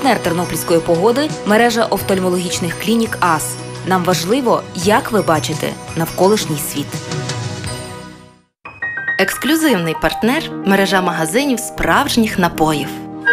партнер тернопільської погоди – мережа офтальмологічних клінік АС. Нам важливо, як ви бачите навколишній світ. Ексклюзивний партнер – мережа магазинів справжніх напоїв.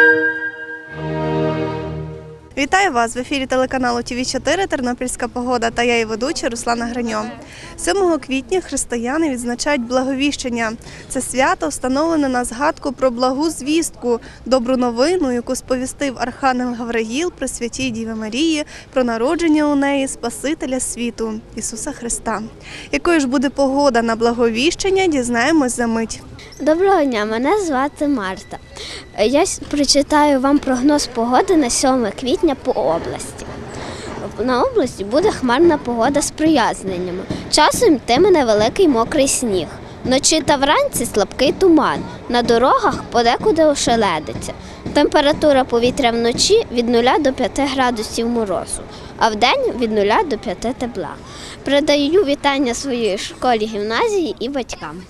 Вітаю вас! В ефірі телеканалу ТВ4 «Тернопільська погода» та я її ведуча Руслана Граньо. 7 квітня християни відзначають Благовіщення. Це свято встановлене на згадку про благу звістку, добру новину, яку сповістив Архангел Гавриїл при Святій Діві Марії про народження у неї Спасителя світу – Ісуса Христа. Якою ж буде погода на Благовіщення, дізнаємось за мить. Доброго дня, мене звати Марта. Я прочитаю вам прогноз погоди на 7 квітня по області. На області буде хмарна погода з проясненнями. Часом йтиме невеликий мокрий сніг. Вночі та вранці слабкий туман. На дорогах подекуди ошеледиться. Температура повітря вночі від 0 до 5 градусів морозу, а вдень від 0 до 5 тепла. Передаю вітання своїй школі, гімназії і батькам.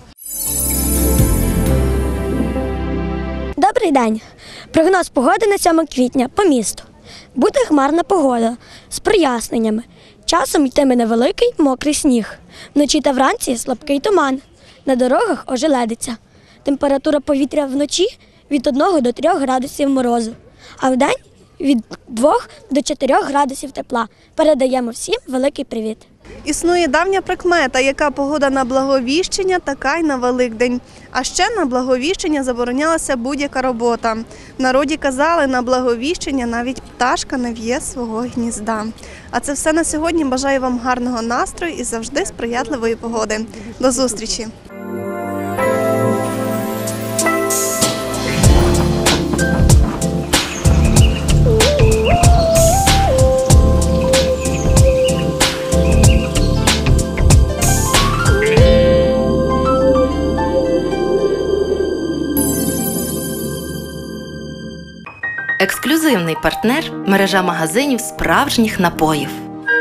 Добрий день! Прогноз погоди на 7 квітня по місту. Буде хмарна погода з проясненнями. Часом йтиме невеликий мокрий сніг. Вночі та вранці слабкий туман. На дорогах ожеледиться. Температура повітря вночі від 1 до 3 градусів морозу, а вдень від 2 до 4 градусів тепла. Передаємо всім великий привіт! Існує давня прикмета, яка погода на Благовіщення, така й на Великдень. А ще на Благовіщення заборонялася будь-яка робота. В народі казали, на Благовіщення навіть пташка не в'є свого гнізда. А це все на сьогодні. Бажаю вам гарного настрою і завжди сприятливої погоди. До зустрічі! Ексклюзивний партнер – мережа магазинів справжніх напоїв.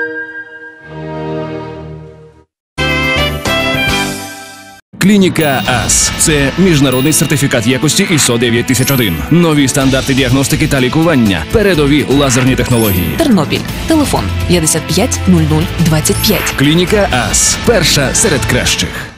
Клініка АС – це міжнародний сертифікат якості ISO 9001. Нові стандарти діагностики та лікування. Передові лазерні технології. Тернопіль. Телефон 55 00 25. Клініка АС – перша серед кращих.